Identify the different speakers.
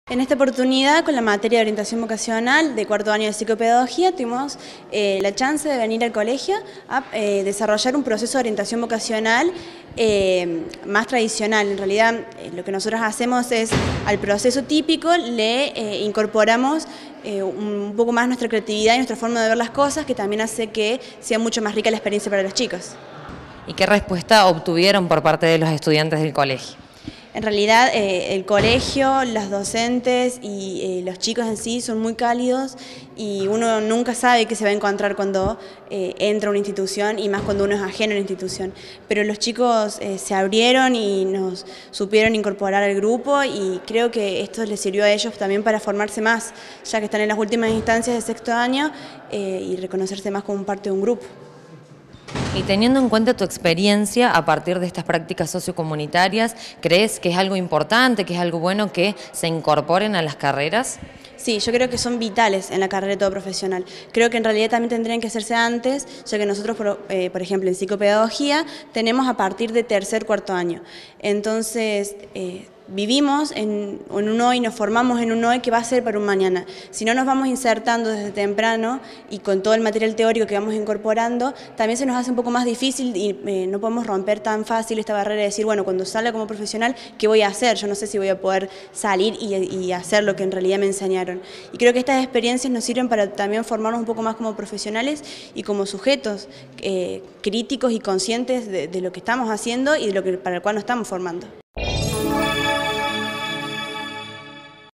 Speaker 1: En esta oportunidad, con la materia de orientación vocacional de cuarto año de psicopedagogía, tuvimos la chance de venir al colegio a desarrollar un proceso de orientación vocacional más tradicional. En realidad, lo que nosotros hacemos es, al proceso típico, le incorporamos un poco más nuestra creatividad y nuestra forma de ver las cosas, que también hace que sea mucho más rica la experiencia para los chicos.
Speaker 2: ¿Y qué respuesta obtuvieron por parte de los estudiantes del colegio?
Speaker 1: En realidad el colegio, las docentes y los chicos en sí son muy cálidos y uno nunca sabe qué se va a encontrar cuando entra a una institución y más cuando uno es ajeno a una institución. Pero los chicos se abrieron y nos supieron incorporar al grupo y creo que esto les sirvió a ellos también para formarse más, ya que están en las últimas instancias de sexto año y reconocerse más como parte de un grupo.
Speaker 2: Y teniendo en cuenta tu experiencia a partir de estas prácticas sociocomunitarias, ¿crees que es algo importante, que es algo bueno que se incorporen a las carreras?
Speaker 1: Sí, yo creo que son vitales en la carrera de todo profesional. Creo que en realidad también tendrían que hacerse antes, ya que nosotros, por ejemplo, en psicopedagogía tenemos a partir de tercer, cuarto año. Entonces, vivimos en un hoy, nos formamos en un hoy que va a ser para un mañana. Si no nos vamos insertando desde temprano y con todo el material teórico que vamos incorporando, también se nos hace un poco más difícil y no podemos romper tan fácil esta barrera de decir, bueno, cuando salga como profesional, ¿qué voy a hacer? Yo no sé si voy a poder salir y hacer lo que en realidad me enseñaron. Y creo que estas experiencias nos sirven para también formarnos un poco más como profesionales y como sujetos críticos y conscientes de lo que estamos haciendo y de lo que, para el cual nos estamos formando.